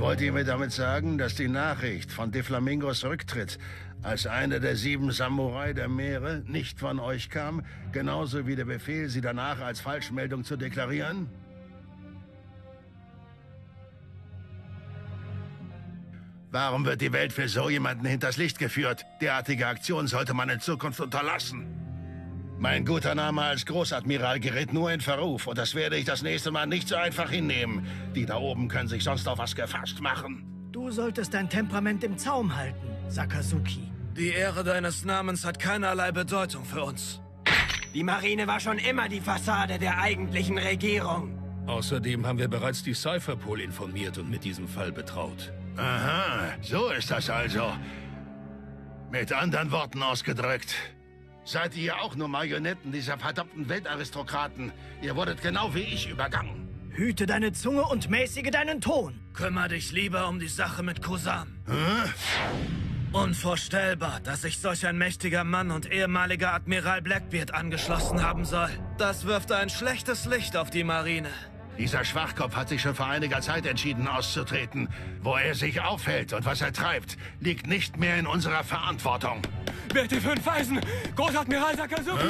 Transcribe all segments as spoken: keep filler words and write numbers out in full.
Wollt ihr mir damit sagen, dass die Nachricht von De Flamingos Rücktritt als einer der sieben Samurai der Meere nicht von euch kam, genauso wie der Befehl, sie danach als Falschmeldung zu deklarieren? Warum wird die Welt für so jemanden hinters Licht geführt? Derartige Aktionen sollte man in Zukunft unterlassen. Mein guter Name als Großadmiral gerät nur in Verruf und das werde ich das nächste Mal nicht so einfach hinnehmen. Die da oben können sich sonst auf was gefasst machen. Du solltest dein Temperament im Zaum halten, Sakazuki. Die Ehre deines Namens hat keinerlei Bedeutung für uns. Die Marine war schon immer die Fassade der eigentlichen Regierung. Außerdem haben wir bereits die Cypherpol informiert und mit diesem Fall betraut. Aha, so ist das also. Mit anderen Worten ausgedrückt. Seid ihr auch nur Marionetten dieser verdammten Weltaristokraten? Ihr wurdet genau wie ich übergangen. Hüte deine Zunge und mäßige deinen Ton. Kümmer dich lieber um die Sache mit Kusan. Hä? Unvorstellbar, dass sich solch ein mächtiger Mann und ehemaliger Admiral Blackbeard angeschlossen haben soll. Das wirft ein schlechtes Licht auf die Marine. Dieser Schwachkopf hat sich schon vor einiger Zeit entschieden, auszutreten. Wo er sich aufhält und was er treibt, liegt nicht mehr in unserer Verantwortung. B T fünf Eisen! Großadmiral Sakazuki!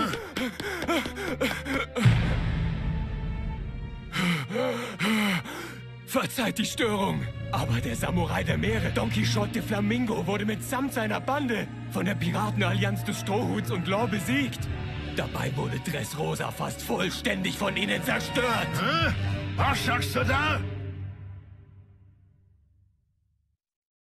Verzeiht die Störung, aber der Samurai der Meere, Don Quixote de Flamingo, wurde mitsamt seiner Bande von der Piratenallianz des Strohhuts und Law besiegt. Dabei wurde Dressrosa fast vollständig von ihnen zerstört. Hä? Was sagst du da?